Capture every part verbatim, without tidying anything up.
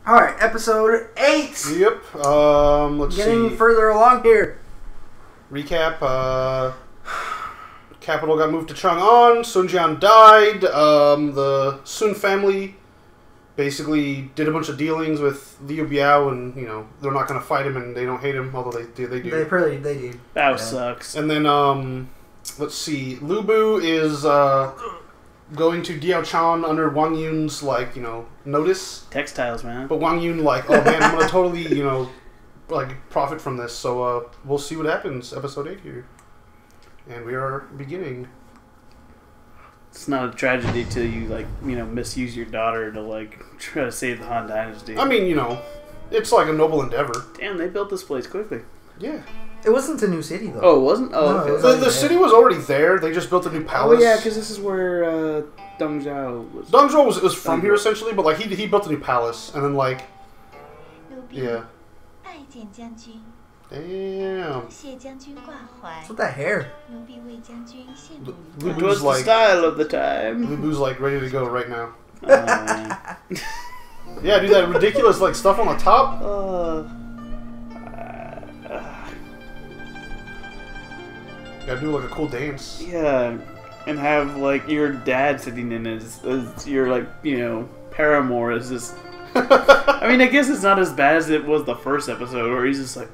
All right, episode eight. Yep. Um, let's Getting see. further along here. Recap. Uh, capital got moved to Chang'an. Sun Jian died. Um, the Sun family basically did a bunch of dealings with Liu Biao, and you know they're not going to fight him, and they don't hate him, although they do. They do. They pretty. They do. That yeah. sucks. And then um, let's see. Lu Bu is uh. going to Diaochan under Wang Yun's, like, you know, notice. Textiles, man. But Wang Yun, like, oh man, I'm going to totally, you know, like, profit from this. So, uh, we'll see what happens. Episode eight here. And we are beginning. It's not a tragedy till you, like, you know, misuse your daughter to, like, try to save the Han Dynasty. I mean, you know, it's like a noble endeavor. Damn, they built this place quickly. Yeah. It wasn't a new city, though. Oh, it wasn't? Oh, No, okay. it was The, like the that. city was already there. They just built a new palace. Oh, yeah, because this is where uh, Dong Zhuo was. Dong Zhuo was, was from Dong here, Zhuo. essentially, but, like, he, he built a new palace. And then, like, yeah. Damn. What's with that hair? Lu It was Bu's the like, style of the time. Lu Bu's like ready to go right now. Oh, man. Yeah, do that ridiculous, like, stuff on the top. Uh, Gotta do like a cool dance. yeah, and have like your dad sitting in as, as your like you know paramour is just. I mean, I guess it's not as bad as it was the first episode where he's just like.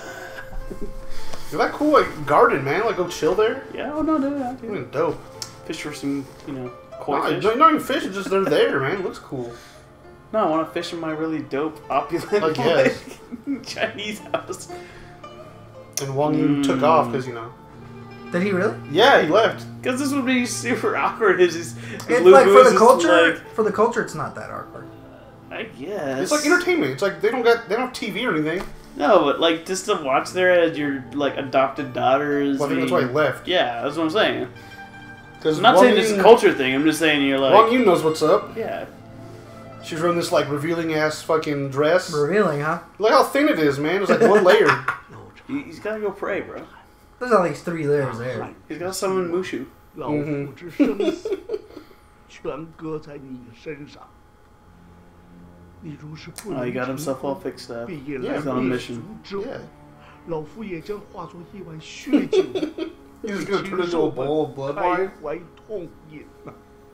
Is that cool, like, garden, man? Like, go chill there? Yeah, oh no, no, no. I mean, dope. Fish for some, you know, koi Nah, fish. not, not even fish, it's just they're there, man. It looks cool. No, I want to fish in my really dope, opulent, I guess. like, Chinese house. And Wang Yun Mm. took off because, you know. Did he really? Yeah, he left. Because this would be super awkward. Is is It's Lu like Bu for is the just culture. like- For the culture, it's not that awkward. I guess It's like entertainment. It's like they don't got they don't have T V or anything. No, but like just to watch there as your like adopted daughters. Well, I think that's why he left. Yeah, that's what I'm saying. Because I'm not Wang saying it's a Yun- culture thing. I'm just saying you're like. Wang Yun knows what's up. Yeah. She's wearing this like revealing ass fucking dress. Revealing, huh? Look how thin it is, man. It's like one layer. He- He's gotta go pray, bro. There's at least three layers there. He's got summon Mushu. 老夫之生死，全搁在你身上。你若是不 Oh, 能 he got 成 himself all 功， fixed up. 必引 Yeah, 来 he's on a 灭 mission. 族之祸 Yeah. 老夫也将化作一碗血酒， He's gonna turn into a bowl of blood 开 wine. 怀痛饮啊！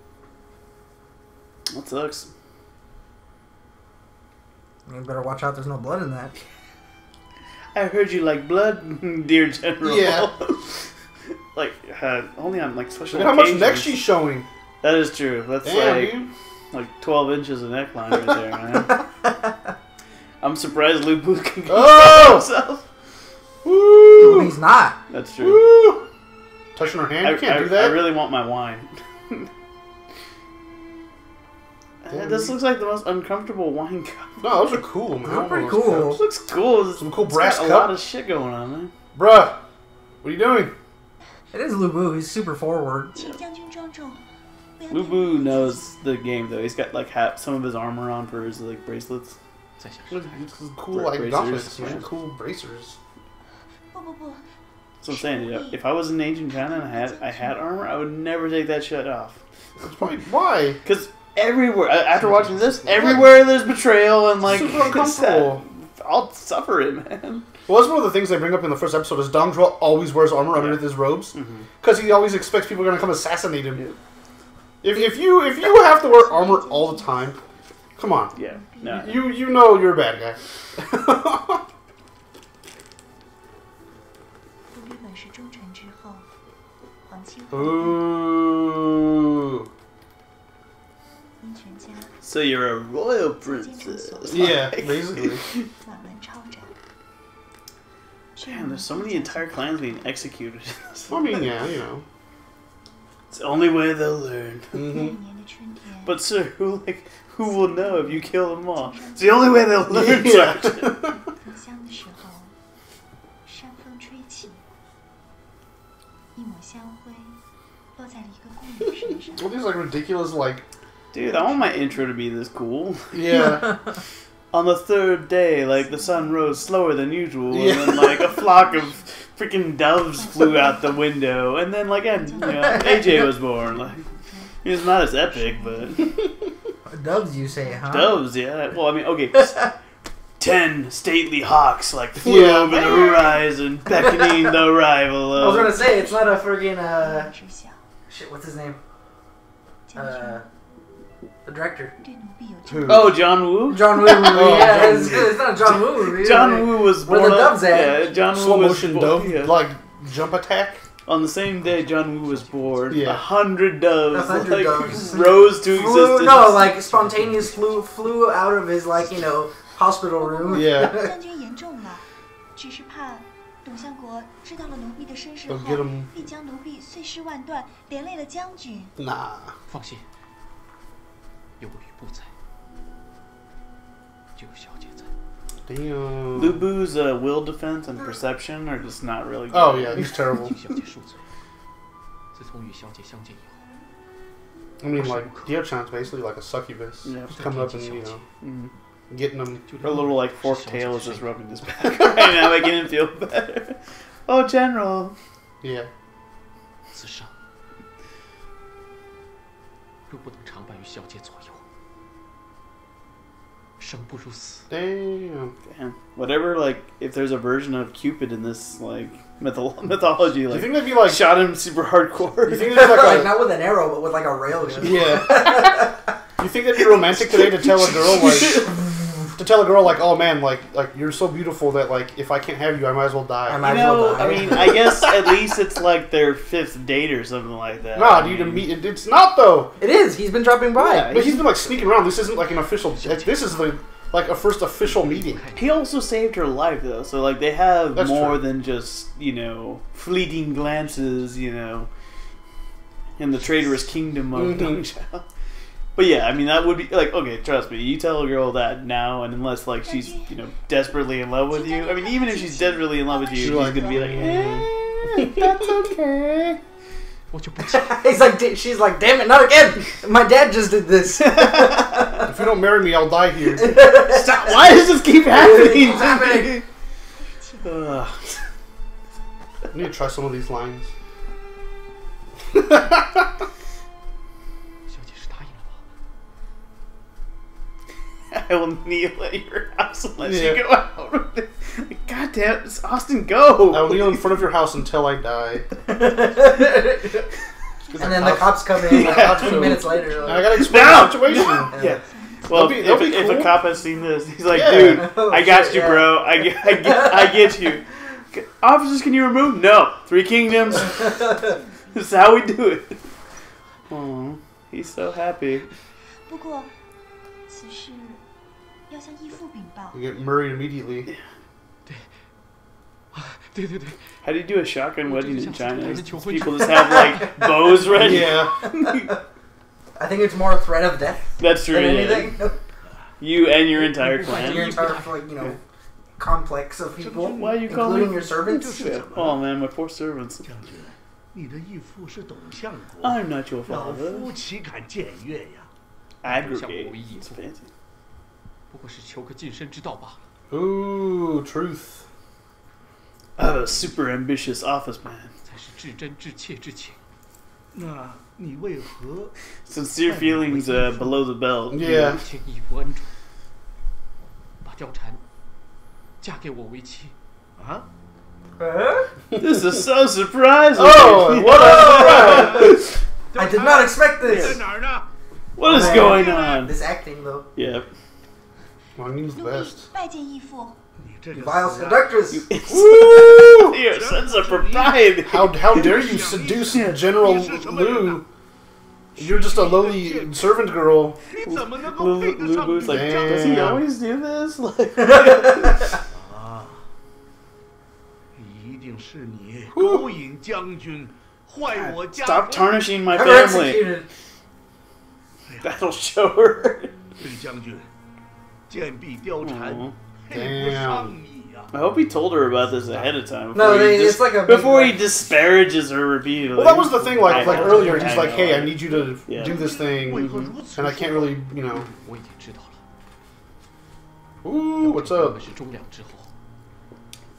That sucks. You better watch out. There's no blood in that. I heard you like blood, dear general. Yeah. like uh, only on like special. Look at how much occasions. neck she's showing. That is true. That's Damn, like dude. like twelve inches of neckline right there, man. I'm surprised Lu Bu can go Oh! himself. Woo! He's not. That's true. Woo! Touching her hand? I, You can't I, do that. I really want my wine. Uh, this looks like the most uncomfortable wine cup. No, those are cool, man. They're pretty I want one of cool. those This looks cool. It's, Some cool it's brass got a cup. lot of shit going on, man. cups. Bruh, what are you doing? It is Lu Bu. He's super forward. Lu Bu knows the game though. He's got like hat, some of his armor on for his like bracelets. Look, these cool, Bra- like, bracers, gauntlets, man. yeah. Cool bracers. That's what I'm saying. Yeah, if I was in ancient China and I had I had armor, I would never take that shit off. That's probably why. Because everywhere, a- after watching this, everywhere there's betrayal and like Super uncomfortable. I'll suffer it, man. Well, that's one of the things they bring up in the first episode is Dong Zhuo always wears armor underneath his robes because he always expects people are going to come assassinate him. Yeah. If, if you if you have to wear armor all the time, come on. Yeah, no. You you know you're a bad guy. Ooh. So you're a royal princess. Yeah, Like- basically. Damn, there's so many entire clans being executed. I mean, yeah, you know. It's the only way they'll learn. Mm-hmm. But sir, who like who will know if you kill them all? It's the only way they'll learn. Yeah. Sergeant. All these like ridiculous like Dude, I want my intro to be this cool. yeah. On the third day, like the sun rose slower than usual, Yeah. and then like a flock of freaking doves flew out the window, and then like and, you know, A J was born. Like it's not as epic, but Doves, you say, huh? Doves, yeah. Well, I mean, okay. Ten stately hawks like flew Yeah. over the horizon, beckoning the arrival I was of. gonna say, it's not a friggin', uh... Shit, what's his name? Uh... The director. Who? Oh, John Woo. John Woo movie. Oh, yeah, John it's, Woo. it's not a John Woo movie. John right? Woo was Where born. the doves at? Yeah, John Woo Slow was motion bo- dove, yeah. like jump attack. On the same day John Woo was born, a Yeah. hundred doves, A hundred like, doves. rose to Flew, existence. no, like spontaneous flew flew out of his like you know hospital room. Yeah. 将军严重了，只是怕董相国知道了奴婢的身世 Go 后 get him.， 必将奴婢碎尸万段，连累了将军。 Nah. 放心，有吕布在，就有小姐在。 Damn. Lu Bu's uh, will defense and perception are just not really good. Oh yeah, he's terrible. 替小姐恕罪。自从与小姐相见以后， I mean, like Dio-chan's basically like a succubus, Yeah. just coming up and you know Mm. getting them. 就 Her 连 little like 是 forked 小姐 tail 的 is just 身 rubbing his back right now, making him feel better. Oh, General. Yeah. 自伤，若不能常伴于小姐左右，生不如死。 Damn. Damn. Whatever, like, if there's a version of Cupid in this, like, mytho- mythology, Do you like, think that'd be like? shot him super hardcore. You think there's like like a? not with an arrow, but with like a railgun. Yeah. You think that'd be romantic today to tell a girl like to tell a girl like, oh man, like like you're so beautiful that like if I can't have you, I might as well die. I You might as well know, die. I mean, I guess at least it's like their fifth date or something like that. Nah, I dude, to mean, meet it, it's not though. It is. He's been dropping by. Yeah, But he's been like sneaking around. This isn't like an official. This is the like a first official meeting. He also saved her life, though, so, like, they have That's more true. than just, you know, fleeting glances, you know, in the traitorous kingdom of Mhm. Dong Zhuo. But yeah, I mean, that would be, like, okay, trust me, you tell a girl that now, and unless, like, she's, you know, desperately in love with you, I mean, even if she's desperately in love with you, she's You're like, gonna be like, eh, that's okay. 我就不信， He's like, "Da- she's like, damn it, not again. My dad just did this. If you don't marry me, I'll die here. Stop, why does this keep happening? Keeps happening. Ugh. I need to try some of these lines. 小姐是答应了吗？ I will kneel at your house unless Yeah. you go out with it. Like, God damn, it's Austin, go! I will kneel in front of your house until I die. And then the cops come in like Yeah. twenty minutes later. I Like, gotta explain No! the situation. Yeah. Well, That'll be- if, that'll be if a cool. cop has seen this, he's like, Yeah. dude, Oh, I got shit, you, yeah. bro. I get, I get, I get you. Officers, can you remove? No. Three kingdoms. This is how we do it. Oh, he's so happy. 不过，此事要向义父禀报。 You get married immediately. 对对对， How do you do a shotgun wedding in China? People just have like bows ready. Yeah. I think it's more a threat of death That's true. than Yeah. anything. You and your entire Like clan. your entire like you know complex of people, Why you call including me- your servants. Yeah. Oh man, my poor servants. 将军，你的义父是董相国， I'm not your 老 father. 夫岂敢僭越呀？ Aggregate. 无意义 It's fancy. 不过是求个晋升之道罢了。 Ooh, truth. I'm a super ambitious office man. 才是至真至切之情。 那你为何？ Sincere feelings uh, below the belt. Yeah. 请义父恩准，把貂蝉嫁给我为妻。 啊？ This is so surprising. Oh, what a surprise! I did not expect 在 this. 哪儿呢？ What is going on? This acting though. Yeah. Wang Yun's the 奴婢 best. 拜见义父。 你这个 Vile 死啊 seductress. Woo! Your sense of propriety. How how dare you seduce General Lu? You're just a lowly servant girl. 你怎么能够 Lu 配得 Lu 上 Bu's 女 like, 将 does he ，Damn. always do this? Like, 啊！一定是你勾引将军，坏我家 stop 风。 tarnishing my Have her family. executed. That'll show her. 李将军，剑臂貂蝉 Aw. 配不上你呀！ I hope he told her about this ahead of time. No, before he they- dis- it's like a big, before he like- disparages her repeatedly. Well, that was the thing. Like I like know, earlier, he's I like, know. "Hey, I need you to Yeah. do this 为 thing," 何如此 and I can't really, you know. 我已经知道了。 Ooh, what's 我 up? 们是忠良之后，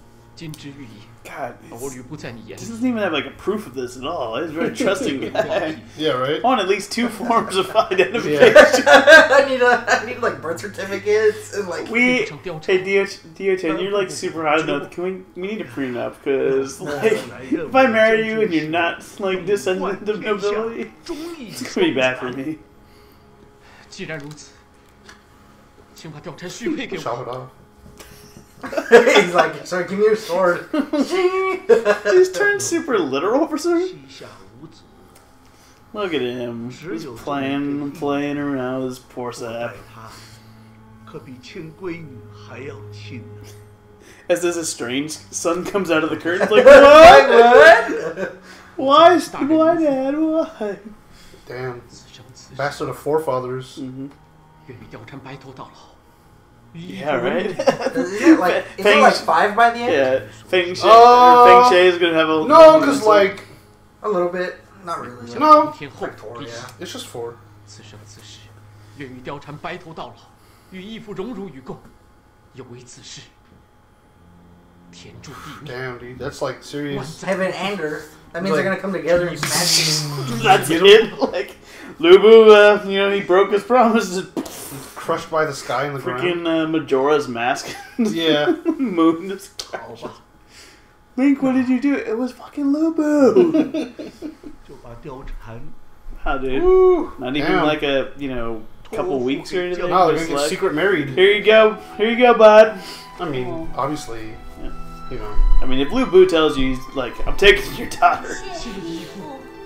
金枝玉叶， God, 而我吕布在你眼 he 里 doesn't even have like a proof of this at all. He's a very trusting guy. Yeah, right? I want at least two forms of identification. I need a, I need like birth certificates and like. We, hey D H N, you're like super hot enough. Can we? We need a prenup because like, if I marry you and you're not like descendant of nobility, it's gonna be bad for me. 既然如此，请把貂蝉许配给 Chop 我。 it off. He's like, sorry, give me your sword. He's turned super literal for some reason. 膝下无子， Look at him. He's playing, playing around with his poor 我待 sap. 他可比亲闺女还要亲呢。 As this estranged son comes out of the curtain, like, Like, what? what? Why, why, Dad? Why? Damn. 此生此世， Bastard of forefathers. Mm-hmm. 愿与貂蝉白头到老。 Yeah, right. Is it like, is it like five by the end? Yeah, Feng Shui, Uh, Feng Shui is gonna have a No, because, like, A little bit. Not really. No. 天后 Like four, 必死 yeah. it's just four. 此生此世，愿与貂蝉白头到老，与义父荣辱与共，有为此事，天诛地灭。 Damn, dude. That's like serious. Heaven and earth. That means they're gonna come together and smash you. That's it. Like, Lubu, uh, you know, he broke his promises. Crushed by the sky and the ground. Freaking uh, Majora's Mask. Yeah. Moon just crashes. Link, what did you do? It was fucking Lubu. 就把貂蝉 How, dude? Woo. Not even Damn. like a, you know, couple weeks or anything. No, they're Just gonna get like, secret married. here you go. Here you go, bud. I mean, obviously, Yeah. you know. I mean, if Lubu tells you, he's like, I'm taking your daughter. 谢义父。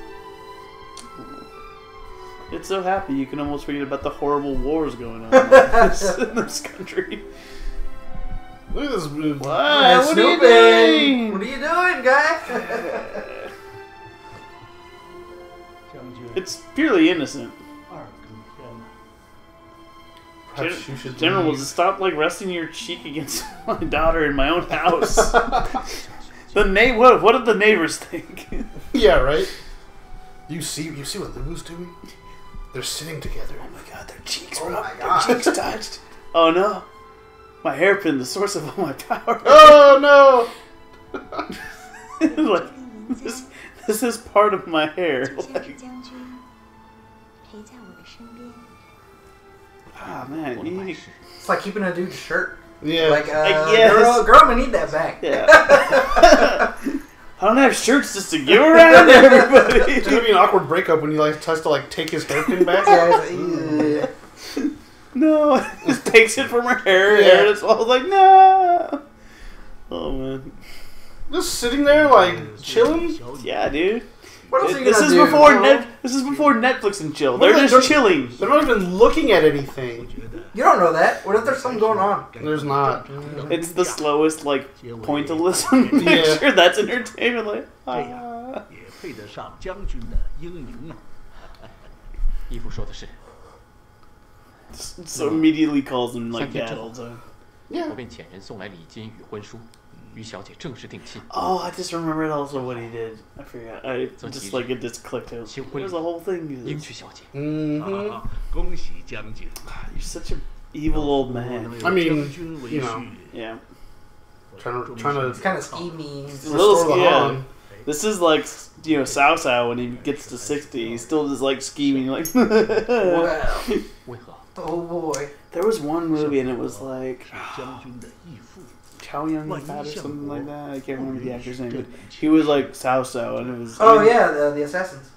It's so happy you can almost forget about the horrible wars going on in this, in this country. Look at this. Dude. What? Alright, What are you Snoopy. doing? What are you doing, guy? 将军 It's purely innocent. 二更天了， Perhaps you should General, leave. just stop like resting your cheek against my daughter in my own house. The na- what? What did the neighbors think? Yeah, right. You see, you see what Lubu's doing? They're sitting together. Oh my god, their cheeks Oh were my up. God. Their cheeks touched. Oh no, my hairpin, the source of all my power. Oh no! Like this, this is part of my hair. 就像是 Like, 将军陪在我的身边。 ah man, 我 you 的百 need 事， It's like keeping a dude's shirt. Yeah. Like, uh, Like, yes. girl, girl, I'm gonna need that back. yeah. I don't have shirts just to give around to everybody. It's gonna be an awkward breakup when he like tries to like take his hairpin back. Yeah, he's like, "Ugh." No, just takes it from her hair, Yeah. hair and it's all like no. Oh man, Just sitting there like chilling. 小姐 yeah, dude. What else are you This gonna is do? before bro? net. This is before Netflix and chill. What They're are they just doing? chilling. They're not even looking at anything. 觉得 You don't know that. What if there's something going on? There's not. It's the slowest like 结尾 pointillism Yeah. picture. That's entertainment. Like, 这 ah. 样也配得上将军的英名啊！ 义父说的是， So immediately calls him like Thank you, dad Joe. all the time. 我 Yeah. 便遣人送来礼金与婚书，与小姐正式定亲。 Oh, I just remembered also what he did. I forgot. I So just he- like it just clicked out. She- There's a whole thing. 迎娶小姐， Mm-hmm. 啊，恭喜将军！ You're such an evil old man. I mean, 将军为 you know. 婿， Yeah. Trying to trying to It's kind of scheming. It's a little restore the yeah. Han. This is like, you know, Cao Cao when he gets to sixty. He's still just like scheming. Like, Wow. 为何？ Oh boy. there was one movie and it was like 是将军的义父。 Chow Yun Fat or something like that. I can't remember the actor's name, but he was like Cao Cao and it was. Oh yeah, the, the assassins.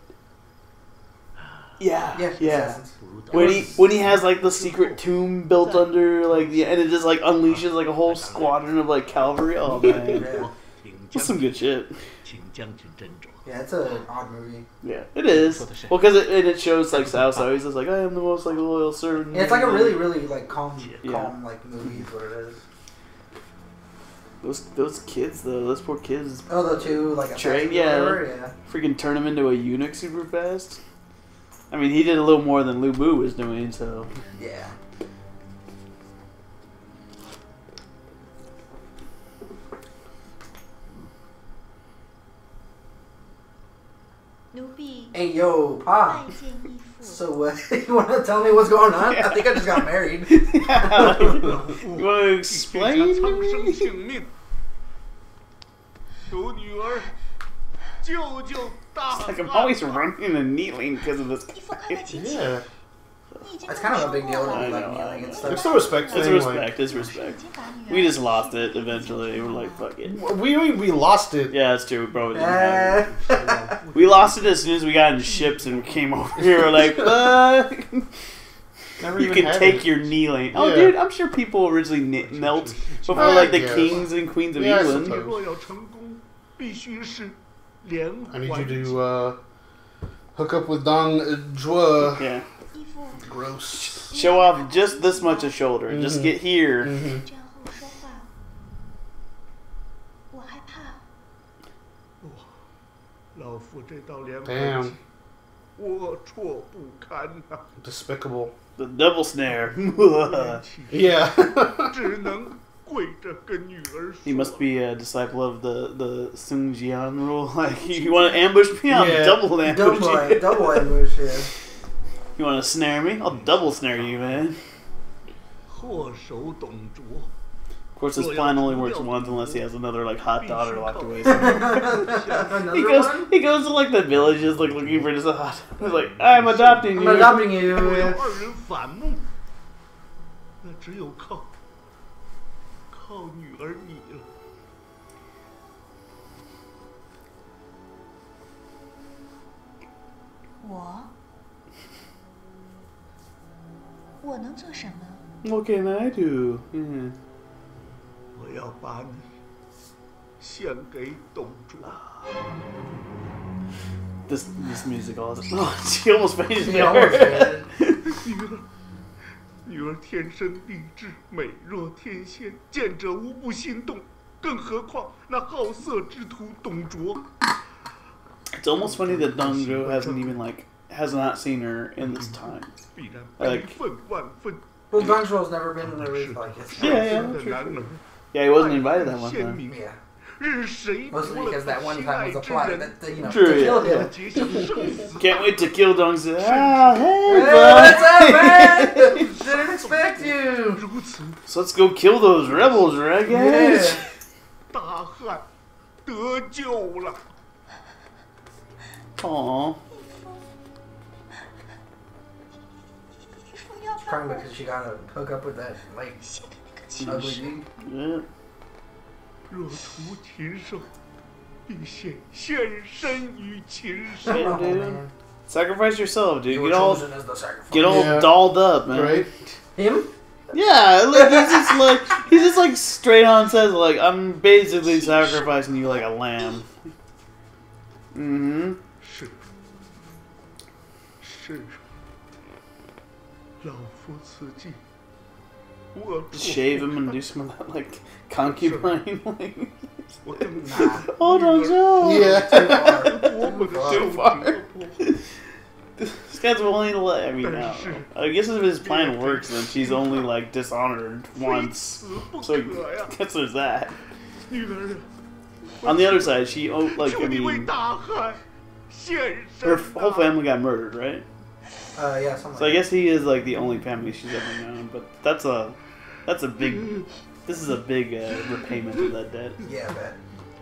Yeah. Yeah, the Yeah. assassins. When he when he has like the secret tomb built under like the and it just like unleashes like a whole squadron of like cavalry. Oh man, Yeah. 请 that's 将 some 军 good shit. 请将军斟酌。 Yeah, it's an odd movie. Yeah, it is. Well, because it, and it shows like Cao Cao. He's just like I am the most like loyal servant. Yeah, it's like a really, really like calm, Yeah. calm like movie is what it is. those those kids though. Those poor kids. Oh, the two like Train, assassins or yeah. whatever, yeah. Freaking turn him into a eunuch super fast. I mean, he did a little more than Lu Bu was doing, so. Yeah. Nubi Hey, yo, Pa. 拜见义父。 So, uh, you want to tell me what's going on? I think I just got married. Yeah, like, you want to 替天 explain 下 to 苍生 me? 性命， 求女儿救救大 Like 汉 I'm always running and kneeling because of this 义父，快 guy. 快请起！ Yeah. 你已经 It's 跟 kind 我 of a 说 big deal 过 to 了。 be I like know, kneeling I and know. stuff. It's the respect It's thing. respect. It's 我 respect. 已经把女儿 We just lost it eventually. We're like, fuck it. Like, we we lost it. Yeah, that's true. We probably didn't have it. Eh. We lost it as soon as we got in ships and came over here. We're like, uh, Never you even can had take it. your kneeling. Oh, Yeah. dude, I'm sure people originally kne- knelt before I like the guess. kings and queens of Yeah, I England. suppose. 若要成功，必须是连 I need 环 you to uh, hook up with Dong Zhuo. Yeah, 义父， Gross. show off just this much of shoulder. Just Mhm. get here. Mm-hmm. 这样和我说话，我害怕。 老夫这道连环 Damn. 计，龌龊不堪呐、 Despicable. The double snare. 气 Yeah. 只能跪着跟女儿说。 He must be a disciple of the the Sun Jian rule. Like, you want to ambush me? I'll Yeah. double ambush Double, you. double ambush, yeah. You want to snare me? I'll double snare you, man. 祸首董卓， Of course, his plan only works once unless he has another like hot daughter locked away. somewhere. Another He goes, one? he goes to like the villages, like looking for just a hot. He's like, I'm adopting I'm you. adopting you. 若要 yeah. 二人反目，那只有靠靠女儿你了。 我，我能做什么？ What can I do? Yeah. 我要把你献给董卓。 This this music all is. Oh, she almost fainted. He almost there. fainted. 女儿，女儿天生丽质，美若天仙，见者无不心动。更何况那好色之徒董卓。 It's almost funny that Dong Zhuo hasn't even like has not seen her in this time. 必然悲 Like- 愤万分。 Well, Dong Zhuo's never been in a race like this. Yeah, yeah. 的男儿， Yeah, he wasn't invited that one 鲜 time. 明， Yeah. 任谁夺 Mostly 了 because 他 that one 心 time 爱 was a 之 plot 人， that, that, you know, True, to kill yeah. him. 结下生死。 Can't wait to kill Dong Zhuo. Ah, hey, Hey, bud. what's up, man? Didn't expect you. 如此， So let's go kill those rebels, right, guys? Yeah. 大汉得救了。 Aww. 义父要 She's 把 crying 我 because she gotta hook up with that, like, 献给那个禽 ugly 兽。 dude. Yeah. 若图禽兽，必先献身于禽兽。 Yeah, Oh, dude. man. Sacrifice yourself, dude. You were Get all chosen as the sacrifice. get all Yeah. dolled up, man. Right? Him? Yeah, like he's just like he's just like straight on says like I'm basically sacrificing you like a lamb. Mm-hmm. 是，是，老夫此计，龌 Just 龊 shave 不 him and 堪 do some of that like concubine like 我的 Nah. Oh Dong Zhuo. Yeah. Too far. 多么的 Too 受 far. 折磨。 This guy's willing to let I mean no. I guess if his plan works then she's only like dishonored 非 once. 死不 So 可呀 I，guess there's that. 女儿啊！ On the other side, she oh like 求 I 你为 mean 大汉献身 her 呐。 whole family got murdered, right? Uh, yeah, something So I like guess he is like the only family she's ever known, but that's a that's a big this is a big uh, repayment of that debt. that. Yeah, I bet.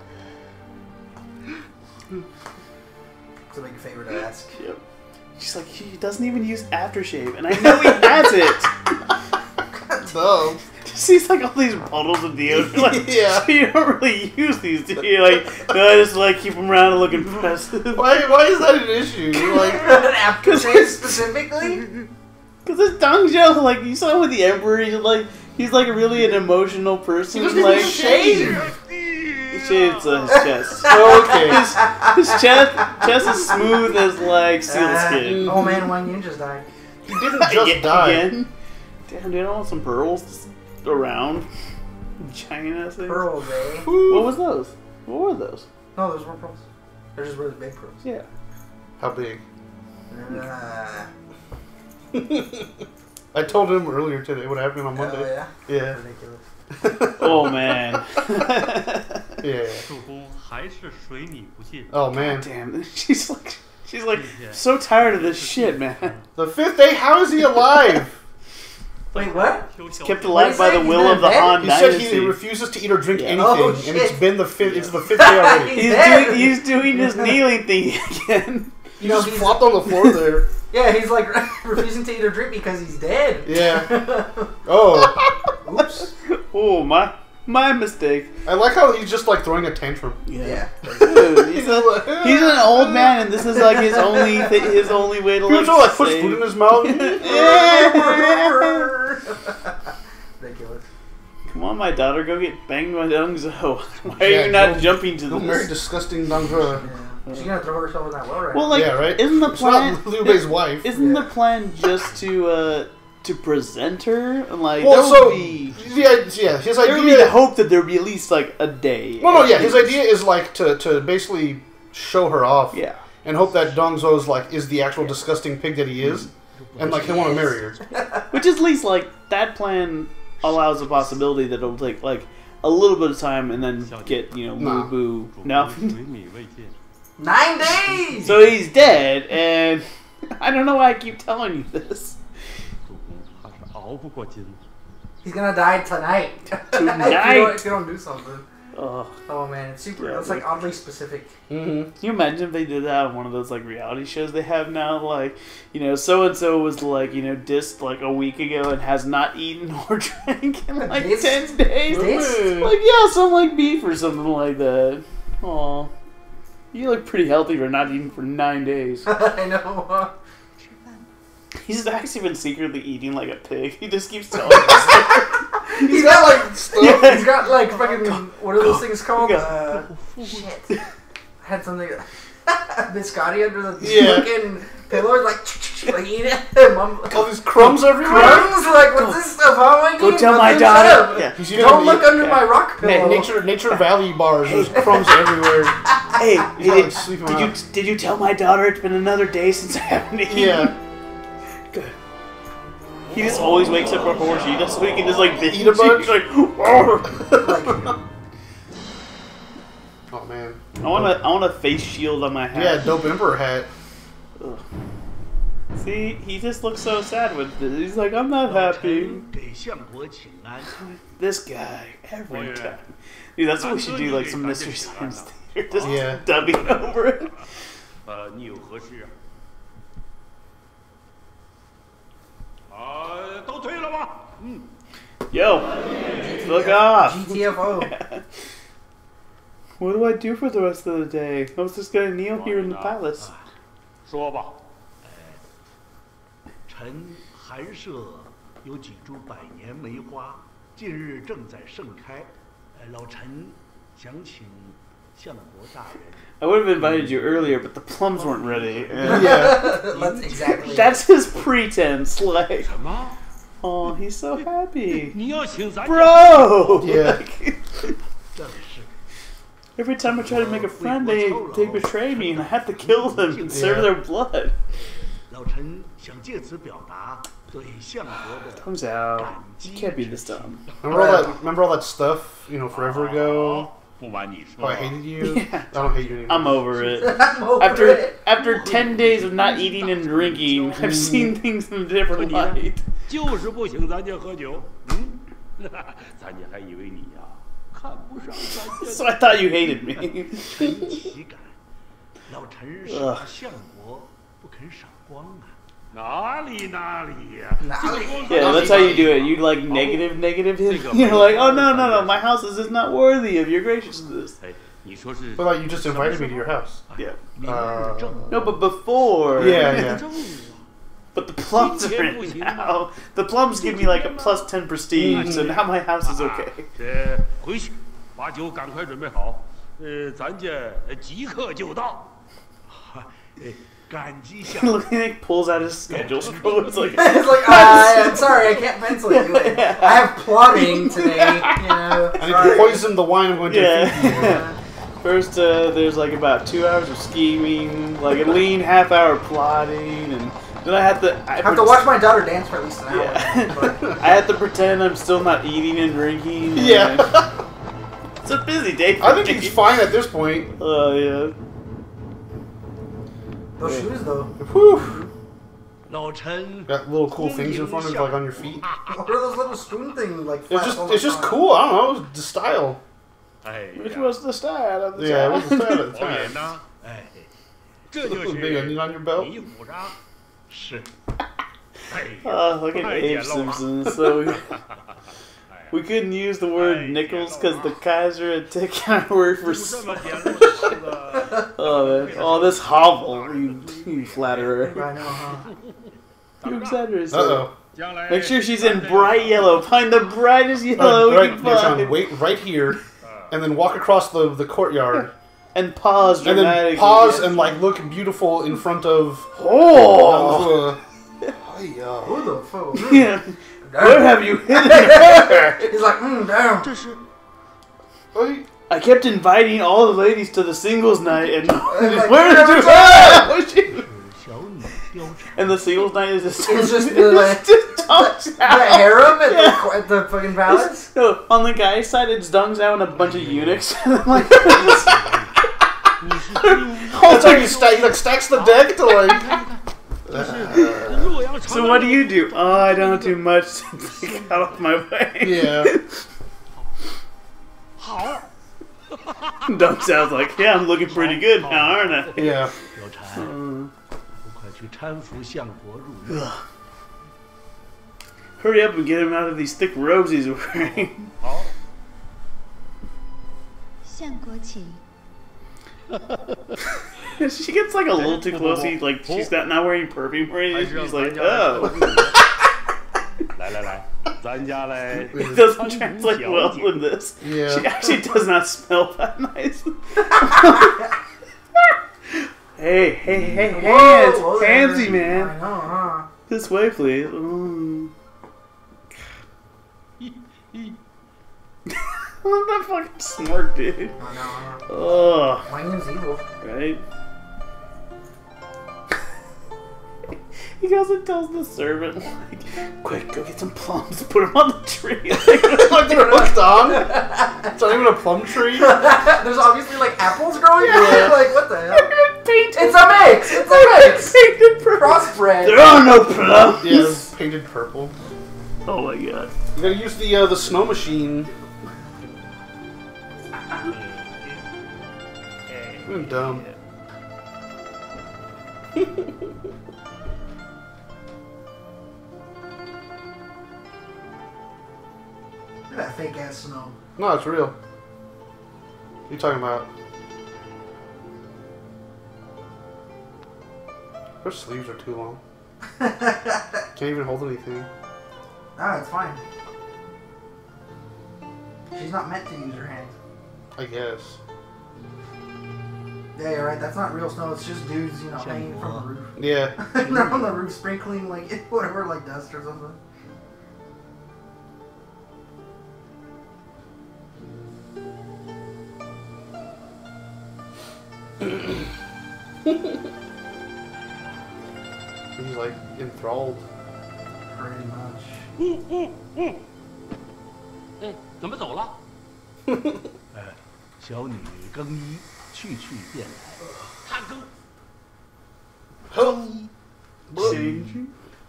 It's a big favor to ask. Yep. She's like he doesn't even use aftershave, and I know he has it. No. Just sees like all these bottles of deodorant. Like, Yeah. you don't really use these, do you? Like, no, I just like keep them around and look impressive. Why? Why is that an issue? Like, Aftershave specifically? Because it's Dong Zhuo, like you saw with the Emperor, he's like he's like really an emotional person. He doesn't like even shave. He shaves uh, his chest. okay. His, his chest chest is smooth as like seal Uh, skin. oh man, Wang Yun just died. He didn't just Again- die. Again. Damn, dude, I want some pearls around. Giant ass things. Pearls, eh? What was those? What were those? No, those were pearls. They're just really big pearls. Yeah. How big? Uh, I told him earlier today what happened on oh Monday. yeah? Yeah. Ridiculous. Oh man. Yeah. 主公还是水你不进。 Oh man. Damn, she's like she's like so tired of this shit, man. The fifth day. How is he alive? Wait, what? He's kept What alive is by it? the He's will been of the dead? Han He said Dynasty. he refuses to eat or drink Yeah. anything, Oh, and shit. it's been the fifth. It's the fifth day already. He's He's dead. doing, he's doing his kneeling thing again. He No, just he's- flopped on the floor there. Yeah, he's like refusing to eat or drink because he's dead. Yeah. Oh. Oops. Oh, my my mistake. I like how he's just like throwing a tantrum. Yeah. Dude, he's, a, he's an old man, and this is like his only th- his only way to He like, was all like push save- food in his mouth. Ridiculous. Come on, my daughter, go get banged by Dong Zhuo. Why are Yeah, you not go- jumping to Go this? marry disgusting Dong Zhuo. Yeah. She's gonna throw herself in that well, right? Well, like, Yeah, right? isn't the It's plan? not Liu Bei's wife. Isn't Yeah. the plan just to uh to present her? And like, Well, there so would be yeah, yeah. His there would be the idea. hope that there would be at least like a day. No, no, at yeah. His least. idea is like to to basically show her off. Yeah. And hope that Dong Zhuo's like is the actual disgusting pig that he is, and like he'll want to marry her. Which is at least like that plan allows the possibility that it'll take like a little bit of time and then get you know Nah. boo boo. No. 水米未见， Nine days. So he's dead, and I don't know why I keep telling you this. 主公怕是熬不过今晚。 He's gonna die tonight. Tonight. if, you don't, if you don't do something. Ugh. Oh man, it's super. Yeah, it's like like- oddly specific. Mm-hmm. Can you imagine if they did that on one of those like reality shows they have now? Like, you know, so and so was like, you know, dissed like a week ago and has not eaten or drank in like Dissed? ten days. Dissed? Like, yeah, some like beef or something like that. Aw. You look pretty healthy for not eating for nine days. I know. 吃饭。 He's actually been secretly eating like a pig. He just keeps telling us. He's got like stuff. Yeah. He's got like fucking what are those things called? Go. Uh, shit. I had something. Biscotti under the Yeah. fucking pillow, like like eat it. Mom, All these crumbs everywhere. crumbs. Like what's this stuff? How am I Go eating? tell my What's daughter. up? Yeah. He's eating Don't the- look under yeah. my rock Na- pillow. nature, nature Valley bars. There's crumbs everywhere. Hey, He's hey, not, like, did, sleeping did you around. did you tell my daughter it's been another day since I haven't eaten? Yeah. Good. He just always wakes up before she does, so he can just like binge. Eat a bunch? He's like, "Arr." Oh man. I want a I want a face shield on my hat. Yeah, dope emperor hat. Ugh. See, he just looks so sad with this. He's like, I'm not happy. 给相国请安。 This guy every Oh, yeah. time. Dude, that's what we should do, like some Mystery Science Theater, just Yeah. dubbing over it. 呃，你有何事啊？啊，都退了吗？嗯， Yo, fuck off. G T F O. What do I do for the rest of the day? I was just gonna kneel here in the palace. 说吧。 臣寒舍有几株百年梅花，近日正在盛开。呃，老臣想请相国大人。 I would have invited you earlier, but the plums weren't ready. And Yeah. That's exactly. that's his pretense. Like, 什么？ oh, he's so happy. 你要请咱 Bro! Yeah. Like, 正是 every time I try to make a friend, they, they betray me and I have to kill them and serve Yeah. their blood. 老臣想借此表达对相国的 Comes out. 感 You 激 can't be 之 this 情。 dumb. Remember all that? Remember all that stuff? You know, forever ago. 不瞒你 Oh, 说 I，hated you. Yeah. I don't hate you anymore. I'm over it. I'm over After it. after ten days of not eating and drinking, I've seen things in a different light. 就是不请咱家喝酒。嗯，咱家还以为你呀看不上咱家。 So I thought you hated me. 臣岂敢？老臣呃是相国不肯赏光啊！ 哪里哪里呀？ 哪里？ Yeah, that's how you do it. You like negative, negative him. You're like, oh no, no, no, my house is just not worthy of your graciousness. 哎，你说是 But like, you just invited me to your house. Yeah. 明日正午 No, but before. Yeah, yeah. 正午 But the plums are in now. The plums give me like a plus ten prestige, so now my house is okay. 这回去把酒赶快准备好，呃，咱家即刻就到。 呃感激相 Look, he pulls out his schedule scroll. It's like, It's like, uh, I'm sorry, I can't pencil you in. I have plotting today, you know. I need Sorry. to poison the wine I'm going to feed you. yeah. First, uh, there's like about two hours of scheming, like a lean half hour plotting, and then I have to. I I have to watch my daughter dance for at least an hour. Yeah. But I have to pretend I'm still not eating and drinking. Yeah. and- It's a busy day for I think me. he's fine at this point. Oh, yeah. those shoes, though. Whew. Got little cool things in front of you, like on your feet. What are those little spoon things like? It's just, it's just cool. I don't know. It was the style. Which was the style of the Yeah, it time. was the style at the time. 这就 Little big onion on your belt. 衣服上是。 Oh, look at Abe Simpson. So we couldn't use the word nickels because the Kaiser had taken our word for. Oh man! Oh, this hovel, you, you flatterer. I know, huh? You exaggerate. Uh oh. Make sure she's in bright yellow. Find the brightest yellow Uh, right, we can find. wait right here, and then walk across the the courtyard. And pause And dramatically. then pause and like look beautiful in front of. Oh! Who the fuck? Yeah. Where have you hidden her? He's like, mm, damn. I kept inviting all the ladies to the singles night, and like, where did you go? And the singles night is just it's just the, like, the, the harem at, yeah. the, at the fucking palace. No, on the guy's side it's Dong Zhuo and a bunch of eunuchs. Like, That's how you stack. He like stacks the deck to like. Uh, so what do you do? Oh, I don't do much since I got off my way. Yeah. Dong sounds like, yeah, I'm looking pretty good now, aren't I? Yeah. Uh, 快去搀扶相国入狱。 Hurry up and get him out of these thick robes he's wearing. 好。 相国请。 She gets like a little too close. He, like she's not not wearing perfume or anything. She's like, oh. 来来来，咱家来。 It doesn't translate well in this. Yeah. She actually does not smell that nice. Hey, hey, hey, hands, Whoa, whoa, handsy I man. know, huh? This way, please. Mm. Look at that fucking smirk, dude. I know, huh? Oh. Wang Yun's evil. Right? He goes and tells the servant, like, quick, go get some plums to put them on the tree. Like they're hooked on. It's not even a plum tree. There's obviously like apples growing Yeah. there. Like, what the hell? Painted. It's a mix! It's a mix! Painted purple. Crossbred. There are no plums. Yeah, it's painted purple. Oh my god. You gotta use the uh, the snow machine. I'm dumb. Look at that fake ass snow. No, it's real. What are you talking about? Her sleeves are too long. Can't even hold anything. Ah, it's fine. She's not meant to use her hands. I guess. Yeah, you're right. That's not real snow. It's just dudes, you know, hanging from the roof. Yeah. They're on the roof sprinkling, like, whatever, like dust or something. He's like enthralled. Pretty much. 嗯嗯嗯。哎，怎么走了？ 哎，小女更衣，去去便来。 他更。 更衣。 Change.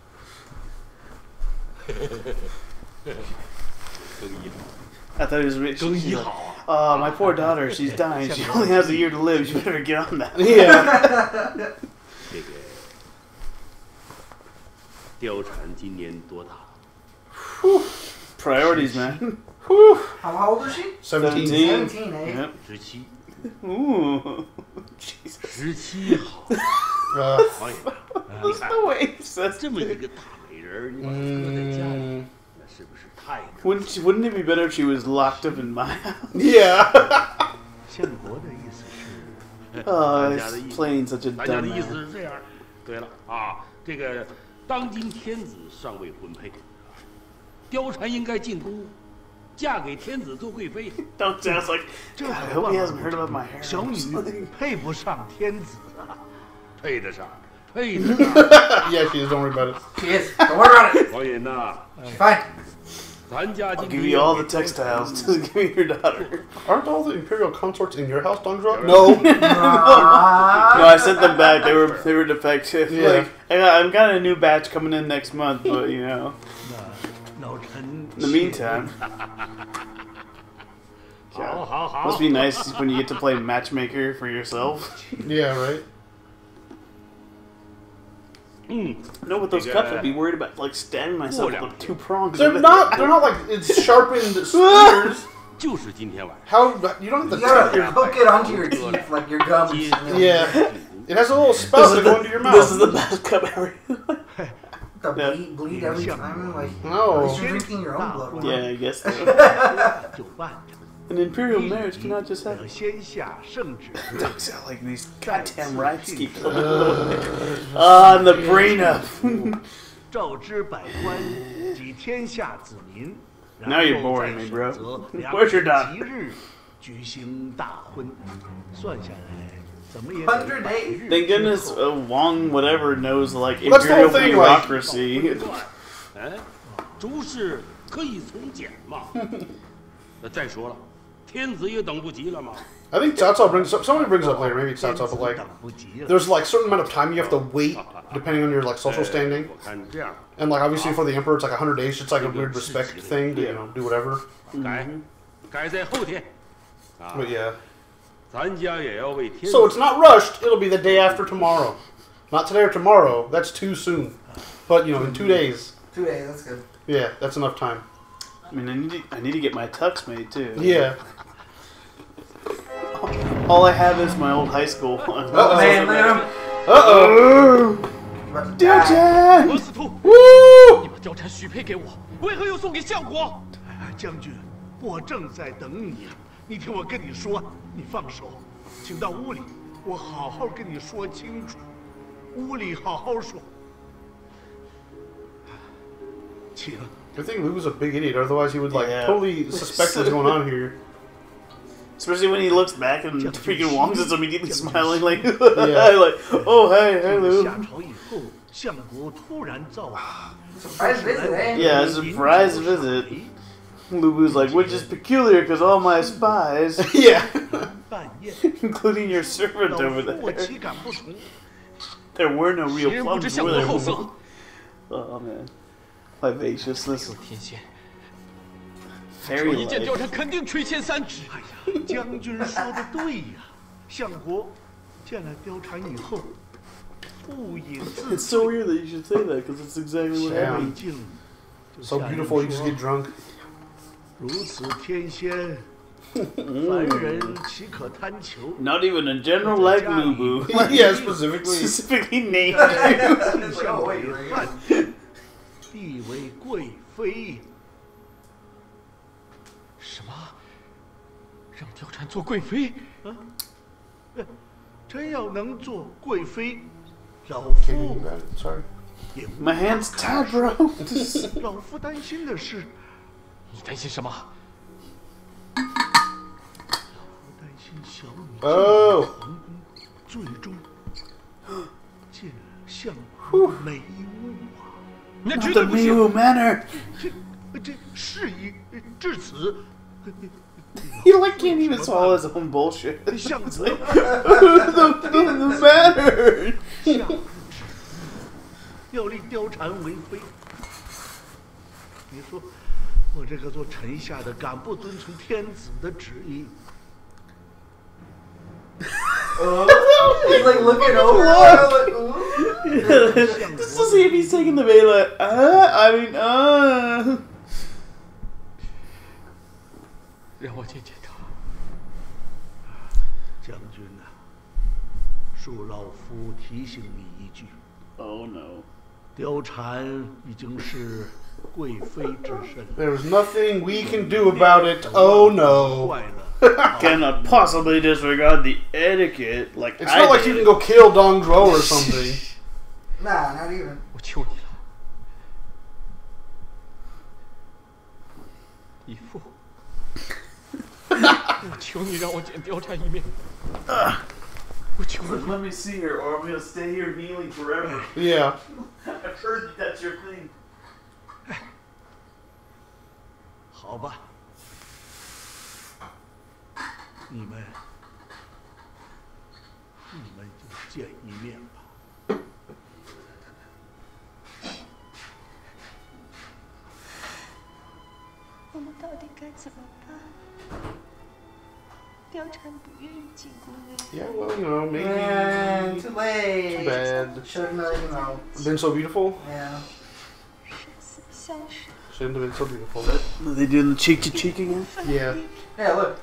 更衣。 I thought he was rich. 更衣好啊。 Uh, my poor daughter, she's dying. She only has a year to live. You better get on that. Yeah. 这个貂蝉今年多大？ Priorities, man. Whew. How old is she? Seventeen. Seventeen, eh? Yep. 十七。 Ooh. Jesus. 十七好。 Uh, 哎呀， That's the way he says 这么一 it. 个大美人，你把她搁在家里， mm, 那是不是太可？ Wouldn't, she, wouldn't it be better if she was locked up in my house? yeah. 相国的意思是， Oh, 咱家的意 he's 思， playing such a 咱家的 dumb 意思 man. 是这样。对了啊，这个当今天子尚未婚配，貂蝉应该进宫，嫁给天子做贵妃。 Don't sound like. 这 God, I hope he hasn't heard about my hair. 小女配不上天子啊。 配得上，配得上。 Yeah, she is. Don't worry about it. She is. Don't worry about it. 王允呐， She's fine. I'll give you all the textiles. Just give me your daughter. Aren't all the imperial consorts in your house, Dong Zhuo? No. no, I sent them back. They were they were defective. Yeah. Like, I got, I've got a new batch coming in next month, but you know. In the meantime, yeah, must be nice when you get to play matchmaker for yourself. Yeah, right. Mm. No, with those cups, I'd be worried about like stabbing myself with like, two prongs. They're not. They're not like it's sharpened spears. How you don't have to you gotta hook it onto your teeth like your gums. Yeah, it has a little spout that goes into your mouth. This is the best cup ever. The bleed, bleed every time, like no. At least you're drinking your own blood. Right? Yeah, I guess so. An imperial marriage cannot just happen. Don't sound like these goddamn rights keep coming. Ah, and the brain up. Now you're boring me, bro. Where's your daughter? Hundred days. Thank goodness uh, Wang whatever knows like well, imperial thing, bureaucracy. I think Cao Cao brings up. Somebody brings up later. Maybe it's Cao Cao, but like, there's like a certain amount of time you have to wait depending on your like social standing, and like obviously for the emperor it's like a hundred days. It's like a weird respect thing to you know do whatever. Mm-hmm. But yeah. So it's not rushed. It'll be the day after tomorrow, not today or tomorrow. That's too soon. But you know, in two days. Two days. That's good. Yeah, that's enough time. I mean, I need to, I need to get my tux made too. Yeah. All I have is my old high school one. Oh man, look at him. Uh oh. Diao-chan! 罗斯图， Woo! 你把貂蝉许配给我，为何又送给相国？ 将军，我正在等你。你听我跟你说，你放手，请到屋里，我好好跟你说清楚。屋里好好说。请。 I think Lu's a big idiot. Otherwise, he would like Yeah. totally suspect what's going on here. Especially when he looks back and freaking Wang's is immediately smiling like, Yeah. like, oh hey, hey Lu. 下朝以后，相国突然造反。 Surprise visit, eh? Yeah, a surprise visit. Lubu's like, which is peculiar because all my spies, Yeah. including your servant over there, there were no real 谁人不知 plums, 相 were 国 there? 好色？ Oh man, vivaciousness, 有天仙， fairy 我一见貂 life. 蝉肯定垂涎三尺。 哎呀，将军说的对呀，相国见了貂蝉以后，不饮自 It's so weird that you should say that because it's exactly what Yeah. happened. 静。 So beautiful, you just get drunk. 如此天仙，凡人岂可贪求？ Not even a general like Lubu. Yeah, specifically. Specifically named. It's like, oh, wait, right? 地为贵妃。 什么？让貂蝉做贵妃？ 啊，真要能做贵妃，老 Okay, 夫 you got it. Sorry. 也 My hand's tied, bro. 老夫担心的是， 你担心什么？ 老夫担心小女进 Oh. 皇宫，最终进了相国梅屋啊！ 那绝 Not 对 the 不行！ Miu Manor. 这这事已至此， He like can't even swallow his own bullshit. 相 It's 国 like, the, the, the manor. 下旨要立貂蝉为妃。你说我这个做臣下的敢不遵从天子的旨意？ He's like looking over. Like, ooh. Just to see if he's taking the bait, like, uh, I mean, uh. 让我见见他。 将军呐、恕老夫提醒你一句， Oh no. 貂蝉已经是贵妃之身， There's nothing we can do about it. Oh no. 坏了。 Cannot possibly disregard the etiquette like It's I not like did. you can go kill Dong Zhuo or something. Nah, not even. 我求你了，义父，我求你让我见貂蝉一面。我求你。 Let me see her, or I'm gonna stay here kneeling forever. Yeah. I've heard that that's your thing. 好吧，你们你们就见一面吧。 我们到底该怎么办？貂蝉不愿意进宫内。 Yeah, well, you know, maybe. Man, too late. Too bad. Shouldn't have, you know. Been so beautiful. Yeah. 生死相许。 Shouldn't have been so beautiful. Are they doing the cheek to cheek again? Yeah. Yeah, look.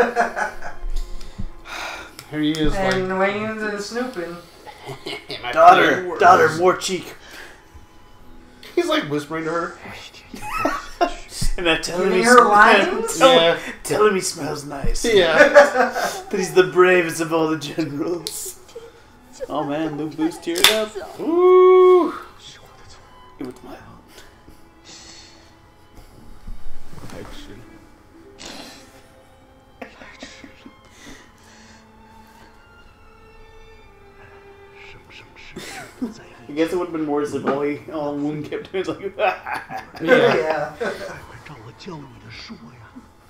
Here he is, And like. Wang Yun's and snooping. My Daughter, words. daughter, more cheek. He's like whispering to her. And then telling Giving me her sm- lines? tell- Yeah. telling me smells nice. Yeah. That he's the bravest of all the generals. Oh man, Luke Boo's teared up. Ooh. It was my own. 白痴了，白痴了。 生生世世不再 I guess it would have been worse if all he, all Moon kept doing was like, Yeah. Yeah. 快照我教你的说呀！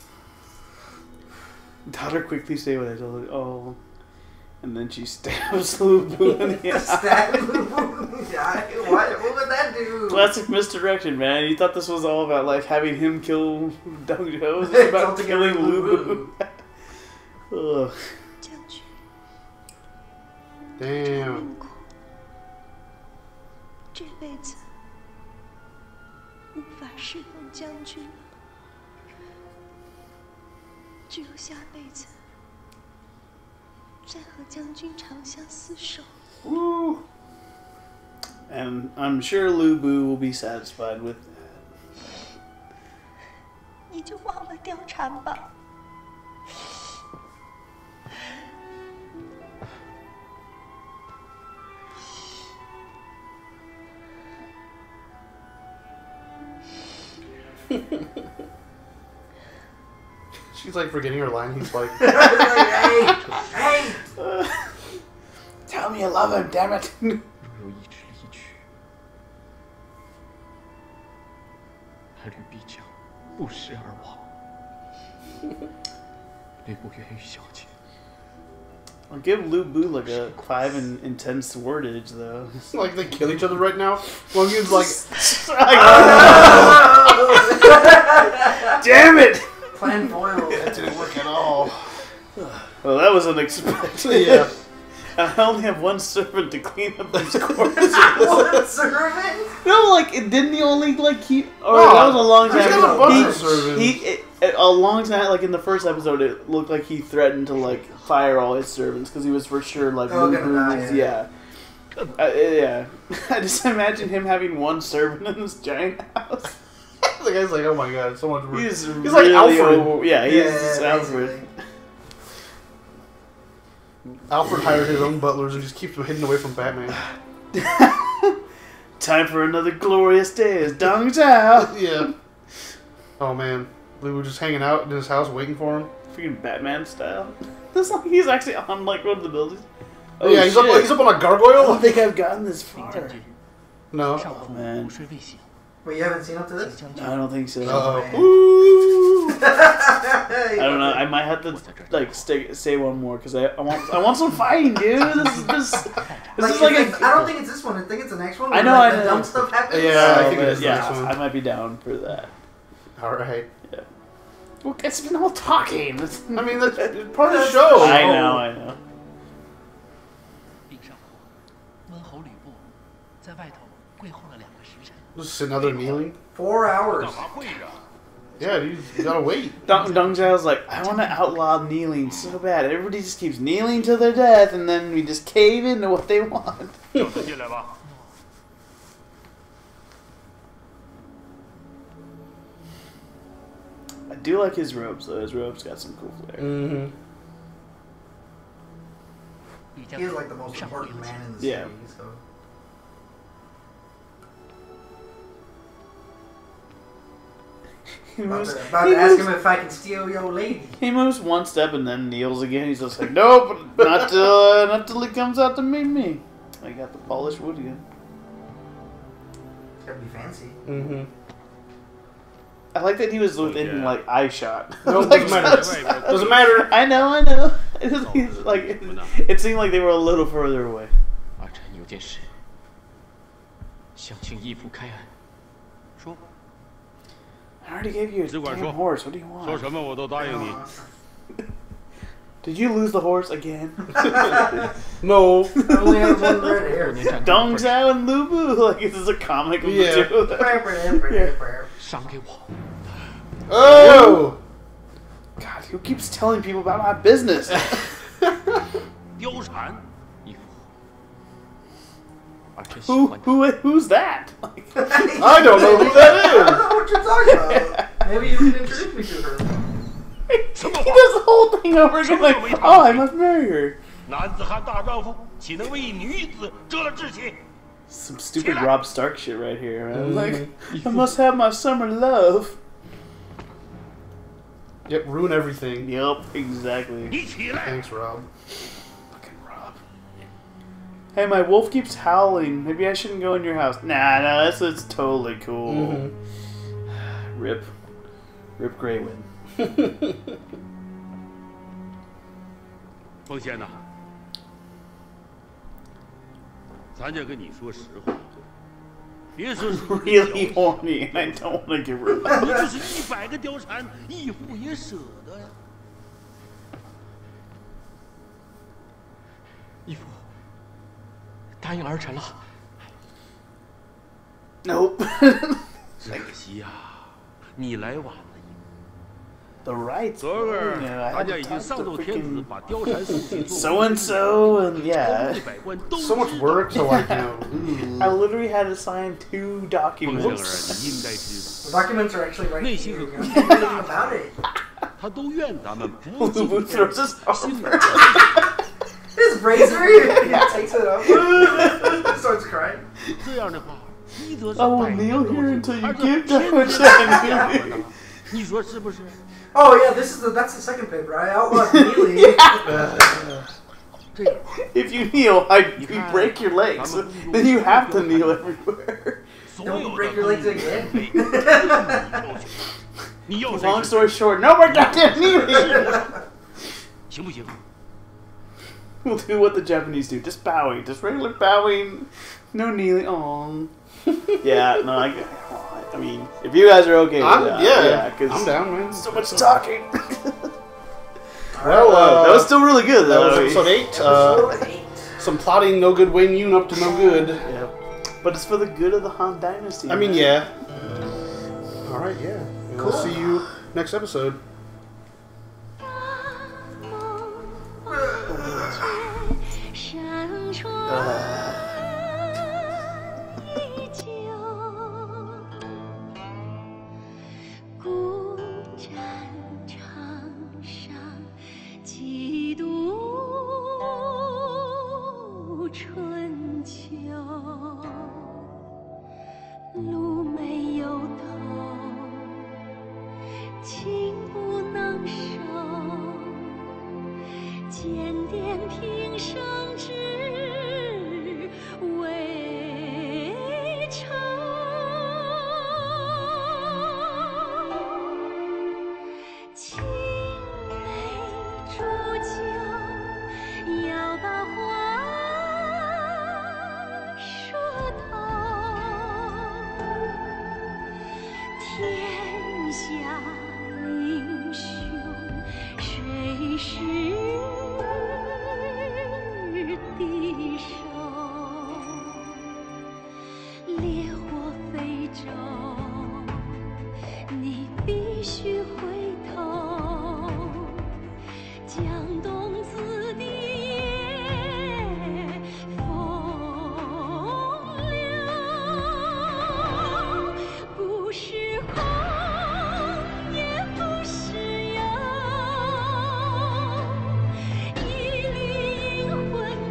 daughter, quickly say what I told her. Oh. And then she stabs Luke Boo in the eye. Stab him in the eye. What? What would that do? Classic misdirection, man. You thought this was all about like having him kill Dong Zhuo. It's It's about all to killing get Lu Lu Bu. Ugh. 将军， Damn. 命苦，这辈子无法侍奉将军了，只有下辈子再和将军长相厮守。 Woo. And I'm sure Lu Bu will be satisfied with that. 你就忘了貂蝉吧。 She's like forgetting her line. He's like, Hey, hey. Tell me you love him, damn it. 若有一直离去，还吕必将不食而亡。吕不愿与小姐。 I'll give Lu Bu like a five in intense wordage though. like they kill each other right now. Wang Yun's like, damn it! Plan foiled. that didn't work at all. Well, that was unexpected. Yeah. I only have one servant to clean up these corpses. What servant? No, like, didn't he only, like, keep... Or No, that was a long he's time got a ago. bunch He, of servants. he, it, it- a long time, like, in the first episode, it looked like he threatened to, like, fire all his servants, because he was for sure, like, Oh, Lu gonna Bu die, was- yeah. yeah. Uh, yeah. I just imagine him having one servant in this giant house. The guy's like, oh my god, so much work. He's, He's really like Alfred. over- yeah, he's Yeah, just basically. Alfred. Alfred hired his own butlers and just keeps them hidden away from Batman. Time for another glorious day as Dong Zhuo. Yeah. Oh man, Lu was just hanging out in his house waiting for him. Freaking Batman style. This like he's actually on like one of the buildings. Oh, yeah, he's up, shit. he's up on a I don't gargoyle. think I've gotten this 林 far. 将军， No. 上午 man. 午睡未醒， Wait, you haven't seen up to 请 this? 将军 I don't think so. Uh man. oh. Ooh. I don't know. I might have to like stay, say one more because I, I want I want some fighting, dude. This is this, this Like, is like it's- a, I don't think it's this one. I think it's the next one. I where, know, like, I the know. dumb stuff happens. Yeah, I Oh, think it but is the yeah, next one. I might be down for that. All right. Well, it's been all talking. I mean, that's it's part of the show. I know, I know. 禀上皇，温侯吕布在外头跪候了两个时辰。 Just sitting out there kneeling. Four hours. 干嘛跪着？ Yeah, dude, you gotta wait. Dong Dong Zhuo's like, I want to outlaw kneeling so bad. Everybody just keeps kneeling to their death, and then we just cave into what they want. 叫他进来吧。 I do like his robes, though. His robes got some cool flair. Mm-hmm. 李将 He 军 is like the most 上不 important 留情 man in the Yeah. city. So. He About moves, to, about he to ask moves- him if I can steal your lady. he moves one step and then kneels again. He's just like, nope, not till, uh, not till he comes out to meet me. I got the polished wood again. It's gotta be fancy. Mm-hmm. I like that he was within like eye shot. No, like, doesn't matter. Doesn't matter. I know, I know. It, just, it's like it, it seemed like they were a little further away. 儿臣有件事，想请义父开恩。说。 I already gave you a damn horse. What do you want? 说什么我都答应你。 Did you lose the horse again? No. I only have one red hair. Dong Zhuo and Lubu. Like this is a comic. Yeah. Yeah. 赏给我。 Oh. God, who keeps telling people about my business? 貂蝉。 Who, who, who's that? I don't know who that I don't know what you're talking about. Maybe you can introduce me to her. He does the whole thing over again, like, oh, I must marry her. 男子汉大丈夫，岂能为一女子折了志气？ Some stupid Rob Stark shit right here, man. Like, I must have my summer love. Yep, ruin everything. Yep, exactly. Thanks, Rob. Hey, my wolf keeps howling. Maybe I shouldn't go in your house. Nah, no, this is totally cool. Mm-hmm. Rip. Rip Greywin. 凤仙呐，咱就跟你说实话，别说是 really horny, and I don't want to give her up. 你就是一百个貂蝉，义父也舍得呀。 义父。 答应儿臣了。 Nope 可惜呀，你来晚了。 The rights. 昨儿大家已经上奏天子，把貂蝉送进 So and so and yeah. So much work to like you know. I literally had to sign two documents. The documents are actually right here. Everything about it. 他都怨咱们不尽 His brazier, he takes it up, starts crying. 这样的话，一得 I will kneel here until you give down. 你说是不是？ Oh yeah, this is the that's the second paper. I outlawed kneeling. If you kneel, I you break your legs. Then you have to kneel everywhere. Don't you break your legs again? Long story short, no more goddamn kneeling. 行不行？ We'll do what the Japanese do, just bowing, just regular bowing, no kneeling. Aww. Yeah, no, I, I mean, if you guys are okay with I'm, that, yeah, yeah, because I'm down, man. So much talking. Well, uh, that was still really good, though. That was episode eight. Uh, Episode eight. Some plotting, no good. Wang Yun up to no good. Yeah, but it's for the good of the Han Dynasty. I mean, man. yeah. All right, yeah. And Cool. We'll see you next episode.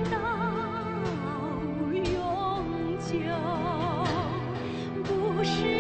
Bye.